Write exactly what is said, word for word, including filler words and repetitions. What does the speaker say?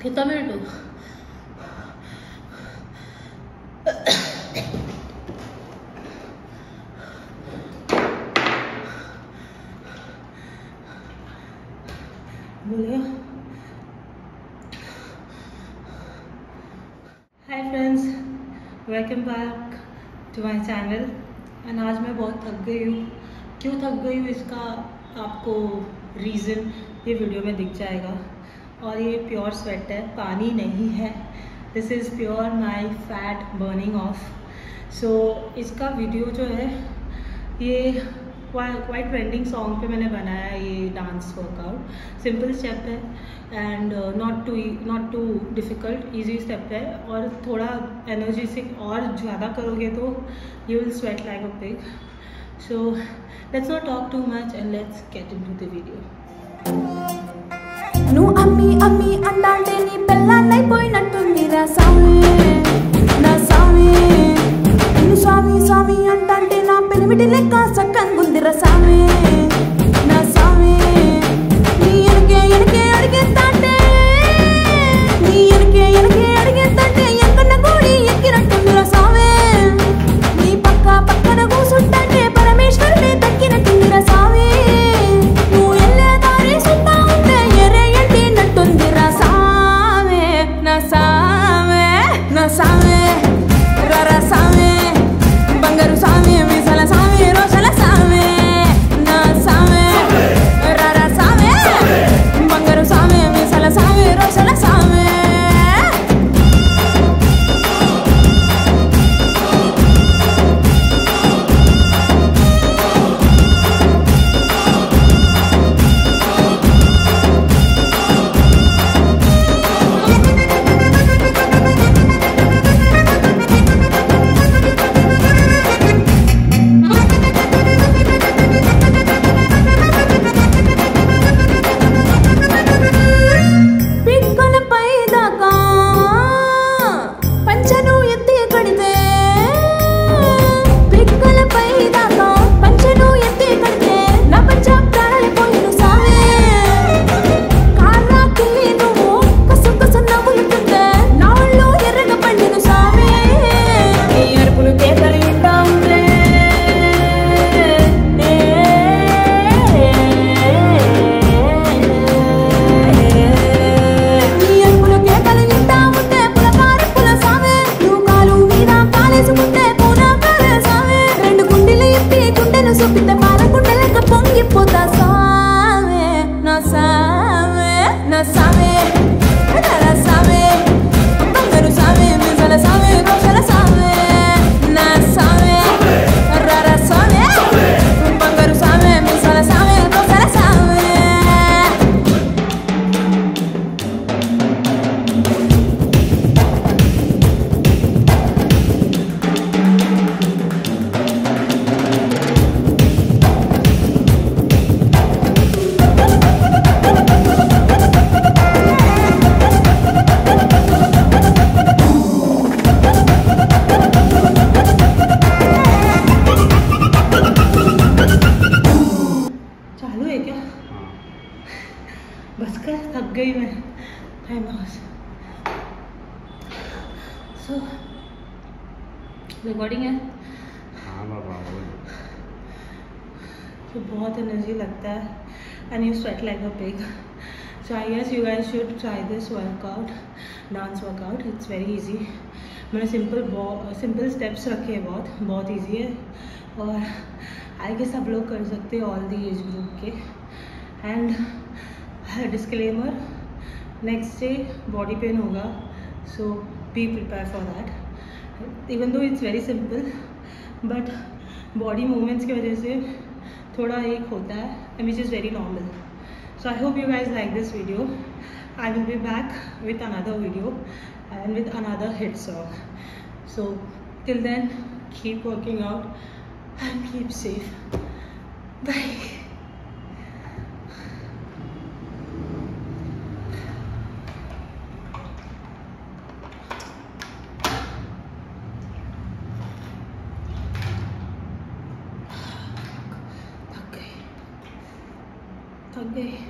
कितना मिनट हो? बोलिए। Hi friends, welcome back to my channel. And आज मैं बहुत थक गई हूँ। क्यों थक गई हूँ इसका आपको रीज़न ये वीडियो में दिख जाएगा। और ये प्योर स्वेट है, पानी नहीं है। This is pure my fat burning off. So इसका वीडियो जो है ये क्वाइट ट्रेंडिंग सॉन्ग पे मैंने बनाया है। ये डांस वर्कआउट सिंपल स्टेप है and not too not too difficult, easy step है। और थोड़ा एनर्जी से और ज़्यादा करोगे तो you will sweat like a pig. So let's not talk too much and let's get into the video. నువ్వు అమ్మి అమ్మి అంటాంటే నీ పెళ్ళాన్నైపోయినట్టుందిరా సామి, నా సామి. నిన్ను స్వామి స్వామి అంటాంటే నా పెనిమిటి లెక్క సక్కంగుందిరా సామి, నా సామి. నీ ఎనకే ఎనకే అడిగేస్తాంటే నీ ఎనకే ఎనకే అడిగేస్తాంటే ఎక్కన్న కోడి ఎక్కినట్టుందిరా సామి. నీ పక్క పక్కన కూసుంటాంటే పరమేశ్వరుడే దక్కినట్టుందిరా సామి. నువ్వు ఎల్లే దారి సుత్తా ఉంటే ఎర్రే ఎండినట్టుందిరా సామి, నా సామి, నా సామి. రరా సామి, బంగారు సామి, మీసాల సామి, రోషల సామి, నా సామి. రరా సామి, బంగారు సామి, మీసాల సామి, రోషల సామి. పిక్కలపై దాకా పంచను ఎత్తి కడితే, పిక్కలపై దాకా పంచను ఎత్తి కడితే నా పంచ ప్రాణాలిపోయిను సామే. కాళ్ళకి నువ్వు కసు కసు నవ్వులుతుంటే నా ఒళ్ళు ఎర్రగా పండిను సామే. నీ అరుపులు కేకలు ఇంటా ఉంటే నీ అరుపులు కేకలు ఇంటా ఉంటే పులకారి పుల సామే. నువ్వు కాలు మీద కాలేసుకుంటే పూనా కాలే సామే. రెండు గుండెలు ఇప్పి గుండెను చూపితే పాల గుండెలక పొంగిపోతా సామే, నా సామే, నా సామే. రరా సామే, బంగారు సామే, మీసాల సామే, రోషల సామే, నా సామే. రరా సామే, బంగారు సామే, మీసాల సామే, రోషల సామే. चालू है क्या? बस कर, थक गई मैं। Time pass. सो रिकॉर्डिंग है। हाँ बाबा, तो बहुत एनर्जी लगता है and you sweat like a pig. So I guess you guys should try this workout, dance workout. It's very easy. मैंने सिंपल सिंपल स्टेप्स रखे हैं, बहुत बहुत इजी है और आई गेस सब लोग कर सकते हैं, ऑल दी एज ग्रुप के. And disclaimer, next day body pain होगा, so be prepare for that. Even though it's very simple but body movements की वजह से थोड़ा एक होता है which is very normal. So I hope you guys like this video. I will be back with another video and with another hit song. So till then, keep working out and keep safe. Bye. थक गई थक गई